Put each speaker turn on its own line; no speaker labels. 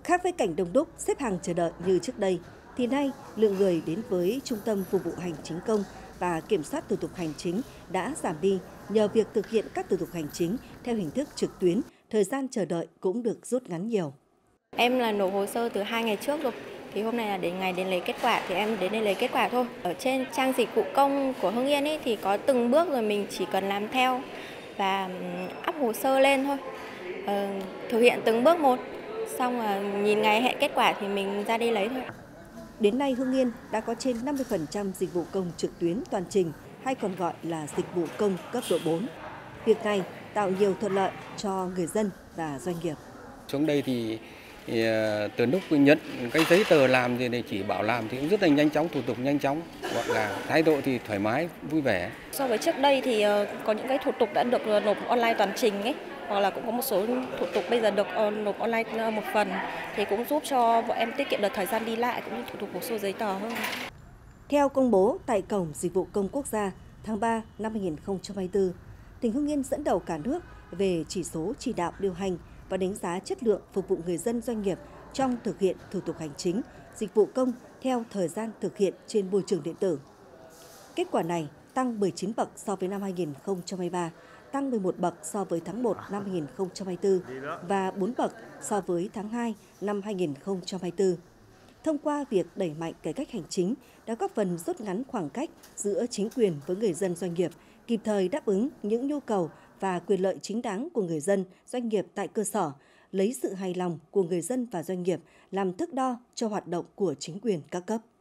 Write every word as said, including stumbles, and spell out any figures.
Khác với cảnh đông đúc xếp hàng chờ đợi như trước đây, thì nay lượng người đến với Trung tâm Phục vụ Hành chính công và Kiểm soát thủ tục hành chính đã giảm đi nhờ việc thực hiện các thủ tục hành chính theo hình thức trực tuyến, thời gian chờ đợi cũng được rút ngắn nhiều.
Em là nộp hồ sơ từ hai ngày trước rồi, thì hôm nay là đến ngày đến lấy kết quả thì em đến đây lấy kết quả thôi. Ở trên trang dịch vụ công của Hưng Yên ấy thì có từng bước rồi, mình chỉ cần làm theo và up hồ sơ lên thôi, ờ, thực hiện từng bước một, xong là nhìn ngày hẹn kết quả thì mình ra đi lấy thôi.
Đến nay Hưng Yên đã có trên năm mươi phần trăm dịch vụ công trực tuyến toàn trình, hay còn gọi là dịch vụ công cấp độ bốn. Việc này tạo nhiều thuận lợi cho người dân và doanh nghiệp.
Xuống đây thì, thì từ lúc nhận cái giấy tờ làm thì chỉ bảo làm thì cũng rất là nhanh chóng, thủ tục nhanh chóng, gọi là thái độ thì thoải mái, vui vẻ.
So với trước đây thì có những cái thủ tục đã được nộp online toàn trình ấy, hoặc là cũng có một số thủ tục bây giờ được nộp online một phần, thì cũng giúp cho bọn em tiết kiệm được thời gian đi lại cũng như thủ tục hồ sơ giấy tờ hơn.
Theo công bố tại Cổng Dịch vụ Công Quốc gia tháng ba năm hai nghìn không trăm hai mươi tư, tỉnh Hưng Yên dẫn đầu cả nước về chỉ số chỉ đạo điều hành và đánh giá chất lượng phục vụ người dân doanh nghiệp trong thực hiện thủ tục hành chính, dịch vụ công theo thời gian thực hiện trên môi trường điện tử. Kết quả này tăng mười chín bậc so với năm hai nghìn không trăm hai mươi ba, tăng mười một bậc so với tháng một năm hai nghìn không trăm hai mươi tư và bốn bậc so với tháng hai năm hai nghìn không trăm hai mươi tư. Thông qua việc đẩy mạnh cải cách hành chính đã góp phần rút ngắn khoảng cách giữa chính quyền với người dân doanh nghiệp, kịp thời đáp ứng những nhu cầu và quyền lợi chính đáng của người dân, doanh nghiệp tại cơ sở, lấy sự hài lòng của người dân và doanh nghiệp làm thước đo cho hoạt động của chính quyền các cấp.